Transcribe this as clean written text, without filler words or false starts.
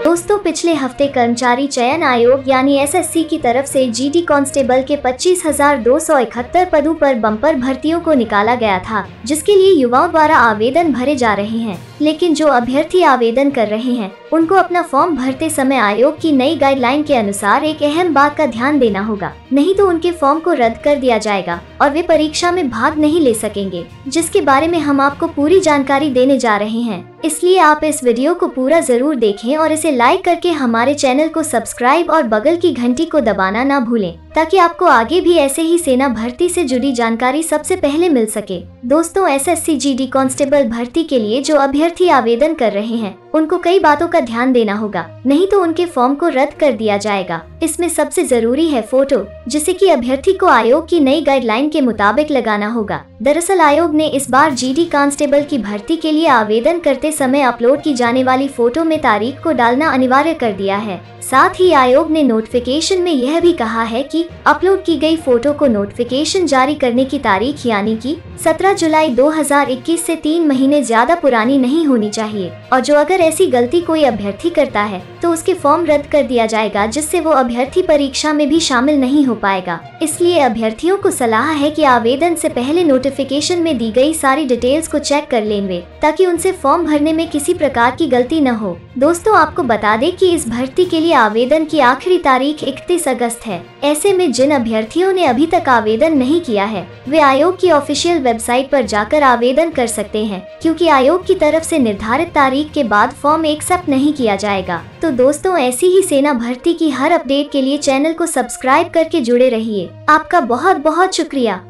दोस्तों, पिछले हफ्ते कर्मचारी चयन आयोग यानी एसएससी की तरफ से जीडी कांस्टेबल के 25,271 पदों पर बम्पर भर्तियों को निकाला गया था, जिसके लिए युवाओं द्वारा आवेदन भरे जा रहे हैं। लेकिन जो अभ्यर्थी आवेदन कर रहे हैं उनको अपना फॉर्म भरते समय आयोग की नई गाइडलाइन के अनुसार एक अहम बात का ध्यान देना होगा, नहीं तो उनके फॉर्म को रद्द कर दिया जाएगा और वे परीक्षा में भाग नहीं ले सकेंगे, जिसके बारे में हम आपको पूरी जानकारी देने जा रहे हैं। इसलिए आप इस वीडियो को पूरा जरूर देखें और इसे लाइक करके हमारे चैनल को सब्सक्राइब और बगल की घंटी को दबाना ना भूलें, ताकि आपको आगे भी ऐसे ही सेना भर्ती से जुड़ी जानकारी सबसे पहले मिल सके। दोस्तों, एसएससी जीडी कांस्टेबल भर्ती के लिए जो अभ्यर्थी आवेदन कर रहे हैं उनको कई बातों का ध्यान देना होगा, नहीं तो उनके फॉर्म को रद्द कर दिया जाएगा। इसमें सबसे जरूरी है फोटो, जिसे कि अभ्यर्थी को आयोग की नई गाइडलाइन के मुताबिक लगाना होगा। दरअसल आयोग ने इस बार जीडी कांस्टेबल की भर्ती के लिए आवेदन करते समय अपलोड की जाने वाली फोटो में तारीख को डालना अनिवार्य कर दिया है। साथ ही आयोग ने नोटिफिकेशन में यह भी कहा है कि अपलोड की गई फोटो को नोटिफिकेशन जारी करने की तारीख यानी कि 17 जुलाई 2021 से 3 महीने ज्यादा पुरानी नहीं होनी चाहिए, और जो अगर ऐसी गलती कोई अभ्यर्थी करता है तो उसके फॉर्म रद्द कर दिया जाएगा, जिससे वो अभ्यर्थी परीक्षा में भी शामिल नहीं हो पाएगा। इसलिए अभ्यर्थियों को सलाह है कि आवेदन से पहले नोटिफिकेशन में दी गई सारी डिटेल्स को चेक कर लें वे, ताकि उनसे फॉर्म भरने में किसी प्रकार की गलती न हो। दोस्तों, आपको बता दें कि इस भर्ती के लिए आवेदन की आखिरी तारीख 31 अगस्त है। ऐसे में जिन अभ्यर्थियों ने अभी तक आवेदन नहीं किया है वे आयोग की ऑफिशियल वेबसाइट पर जाकर आवेदन कर सकते हैं, क्योंकि आयोग की तरफ से निर्धारित तारीख के बाद फॉर्म एक्सेप्ट नहीं किया जाएगा। तो दोस्तों, ऐसी ही सेना भर्ती की हर अपडेट के लिए चैनल को सब्सक्राइब करके जुड़े रहिए। आपका बहुत बहुत शुक्रिया।